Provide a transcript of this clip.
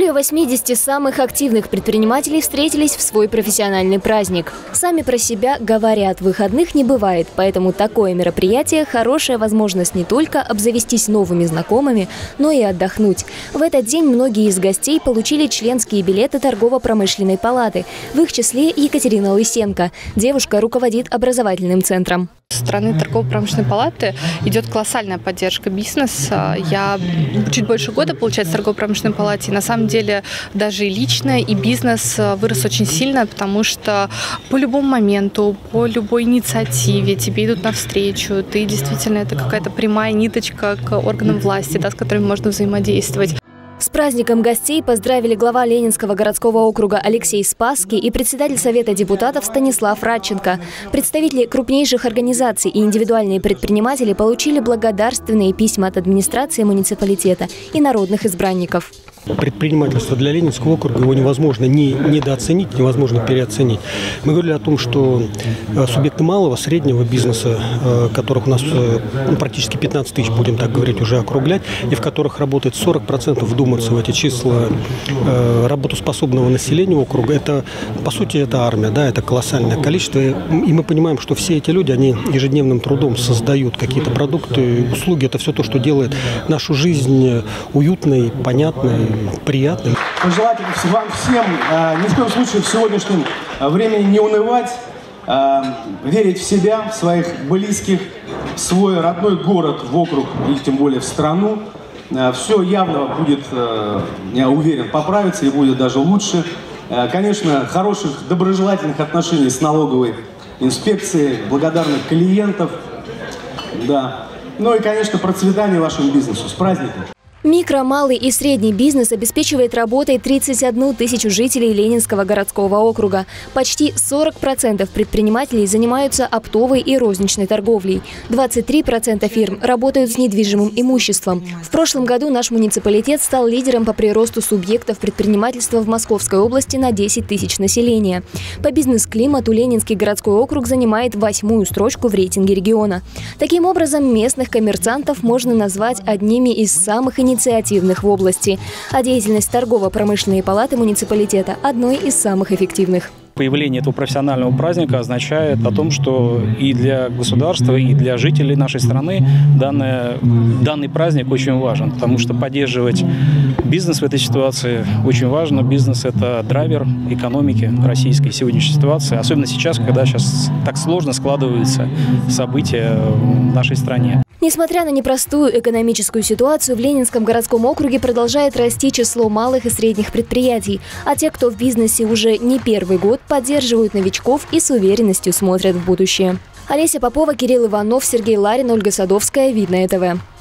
Более 80 самых активных предпринимателей встретились в свой профессиональный праздник. Сами про себя говорят, выходных не бывает, поэтому такое мероприятие – хорошая возможность не только обзавестись новыми знакомыми, но и отдохнуть. В этот день многие из гостей получили членские билеты торгово-промышленной палаты. В их числе Екатерина Лысенко. Девушка руководит образовательным центром. Со стороны торгово-промышленной палаты идет колоссальная поддержка бизнеса. Я чуть больше года, получается, в торгово-промышленной палате. И на самом деле даже и лично, и бизнес вырос очень сильно, потому что по любому моменту, по любой инициативе тебе идут навстречу. Ты действительно, это какая-то прямая ниточка к органам власти, да, с которыми можно взаимодействовать. С праздником гостей поздравили глава Ленинского городского округа Алексей Спасский и председатель Совета депутатов Станислав Радченко. Представители крупнейших организаций и индивидуальные предприниматели получили благодарственные письма от администрации муниципалитета и народных избранников. Предпринимательство для Ленинского округа его невозможно недооценить, невозможно переоценить. Мы говорили о том, что субъекты малого, среднего бизнеса, которых у нас практически 15 тысяч, будем так говорить, уже округлять, и в которых работает 40%, вдуматься в эти числа работоспособного населения округа, это, по сути, это армия, да, это колоссальное количество. И мы понимаем, что все эти люди, они ежедневным трудом создают какие-то продукты, услуги. Это все то, что делает нашу жизнь уютной, понятной, приятным. Пожелать вам всем ни в коем случае в сегодняшнем времени не унывать, верить в себя, в своих близких, в свой родной город, в округ и тем более в страну. Все явно будет, я уверен, поправиться и будет даже лучше. Конечно, хороших, доброжелательных отношений с налоговой инспекцией, благодарных клиентов. Да. Ну и, конечно, процветания вашему бизнесу. С праздником! Микро, малый и средний бизнес обеспечивает работой 31 тысячу жителей Ленинского городского округа. Почти 40% предпринимателей занимаются оптовой и розничной торговлей. 23% фирм работают с недвижимым имуществом. В прошлом году наш муниципалитет стал лидером по приросту субъектов предпринимательства в Московской области на 10 тысяч населения. По бизнес-климату Ленинский городской округ занимает 8-ю строчку в рейтинге региона. Таким образом, местных коммерсантов можно назвать одними из самых инициативных в области, а деятельность торгово-промышленной палаты муниципалитета – одной из самых эффективных. Появление этого профессионального праздника означает о том, что и для государства, и для жителей нашей страны данный праздник очень важен, потому что поддерживать бизнес в этой ситуации очень важно. Бизнес – это драйвер экономики российской сегодняшней ситуации, особенно сейчас, когда так сложно складываются события в нашей стране. Несмотря на непростую экономическую ситуацию, в Ленинском городском округе продолжает расти число малых и средних предприятий. А те, кто в бизнесе уже не первый год, поддерживают новичков и с уверенностью смотрят в будущее. Олеся Попова, Кирилл Иванов, Сергей Ларин, Ольга Садовская. Видное ТВ.